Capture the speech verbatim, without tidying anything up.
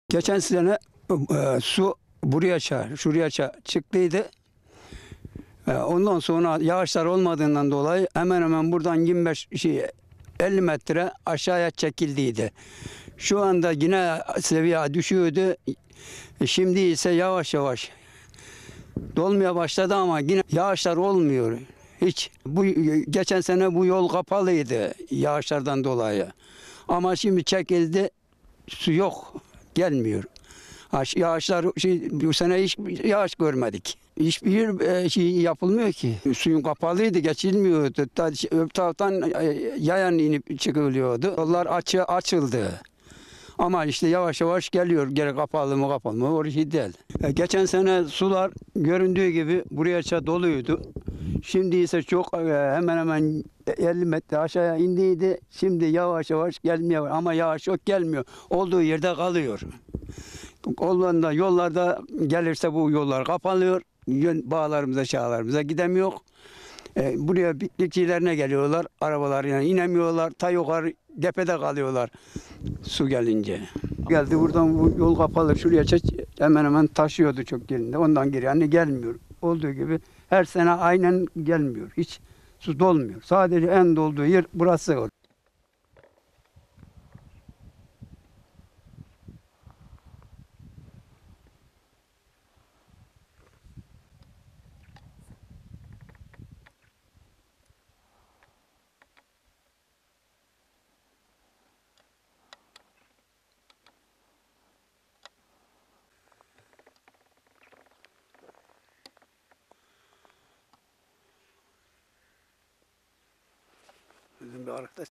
Geçen sene e, su buraya çağır, şuraya çağır, çıktıydı. E, ondan sonra yağışlar olmadığından dolayı hemen hemen buradan yirmi beş şey, elli metre aşağıya çekildiydi. Şu anda yine seviye düşüyordu. E, şimdi ise yavaş yavaş dolmaya başladı ama yine yağışlar olmuyor. Hiç. Bu geçen sene bu yol kapalıydı yağışlardan dolayı. Ama şimdi çekildi, su yok, gelmiyor. Yağışlar şey, bu sene hiç yağış görmedik. Hiçbir e, şey yapılmıyor ki. Suyun kapalıydı, geçilmiyordu. Ta, öbür taraftan e, yayan inip çıkılıyordu. Yollar açı, açıldı. Ama işte yavaş yavaş geliyor. Geri kapalı mı kapalı mı o şey değil. E, geçen sene sular göründüğü gibi buraya ça doluydu. Şimdi ise çok e, hemen hemen elli metre aşağıya indiydi. Şimdi yavaş yavaş gelmiyor ama yavaş yok gelmiyor. Olduğu yerde kalıyor. Ondan yollarda gelirse bu yollar kapanıyor. Bağlarımıza, çağlarımıza gidemiyor. E, buraya piknikçilerine geliyorlar. Arabalarıyla inemiyorlar. Ta yukarı tepede kalıyorlar su gelince. Geldi buradan bu yol kapalı. Şuraya çek, hemen hemen taşıyordu çok gelinde. Ondan geri yani gelmiyor. Olduğu gibi her sene aynen gelmiyor. Hiç su dolmuyor. Sadece en dolduğu yer burası. Bizim bir arkadaş